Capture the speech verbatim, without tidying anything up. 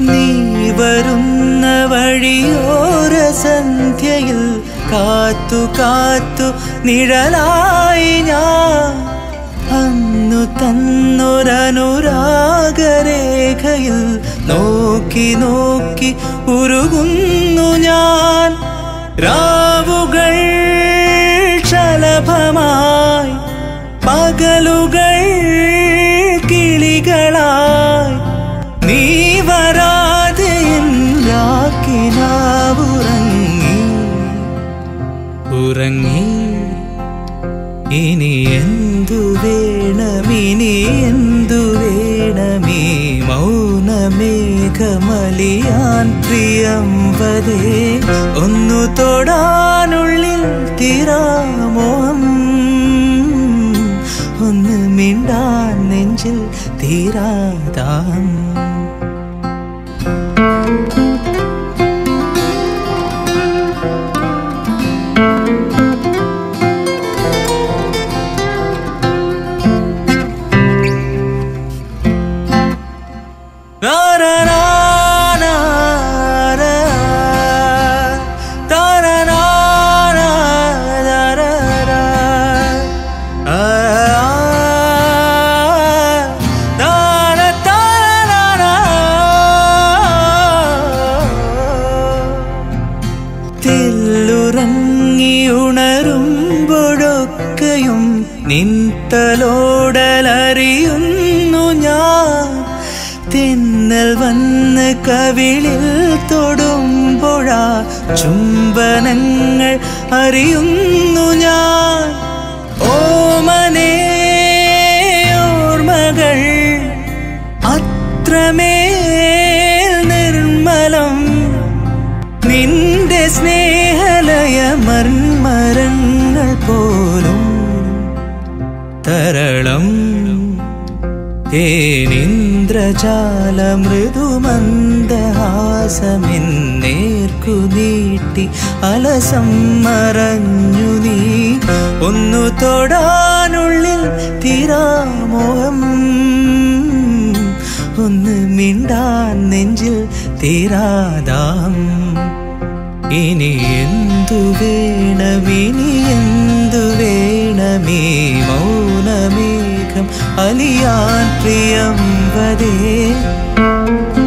നീ വരുന്ന വഴിയോര സന്ധ്യയിൽ കാത്തു കാത്തു നിഴലായി ഞാൻ അന്നു തന്നൊരനുരാഗരേഖയിൽ നോക്കി നോക്കി ഉരുകുന്നു ഞാൻ രാവുകൾ ശലഭമായി പകലുകൾ കിളികളായി നീ വരാതെ രാക്കിനാവുറങ്ങി ഉറങ്ങി ഇനി എന്തു വേണമിനി എന്തു വേണമീ മൗനമേഘമലിയാൻ പ്രിയംവദേ ഒന്നു തൊടാനുള്ളിൽ തീരാമോഹം ഒന്ന് മിണ്ടാൻ നെഞ്ചിൽ തീരാദാഹം തെല്ലുറങ്ങിയുണരുമ്പോഴൊക്കെയും നിൻതലോടലറിയുന്നു ഞാൻ തെന്നൽ വന്ന് കവിളിൽ തൊടുമ്പോഴാ ചുംബനങ്ങൾ അറിയുന്നു ഞാൻ ഓമനേ ഓർമ്മകൾ അത്രമേൽ നിർമ്മലം നിന്റെ സ്നേഹലയ മർമരങ്ങൾ പോലും തരളം തേനിന്ദ്രജാല മൃദുമന്ദഹാസമെന്നേർക്കു നീട്ടി അലസം മറഞ്ഞു നീ ഒന്നു തൊടാനുള്ളിൽ തീരാമോഹം ഒന്ന് മിണ്ടാൻ നെഞ്ചിൽ തീരാദാഹം ഇനി എന്തു വേണമിനി എന്തു വേണമീ മൗനമേഘം അലിയാൻ പ്രിയംവദേ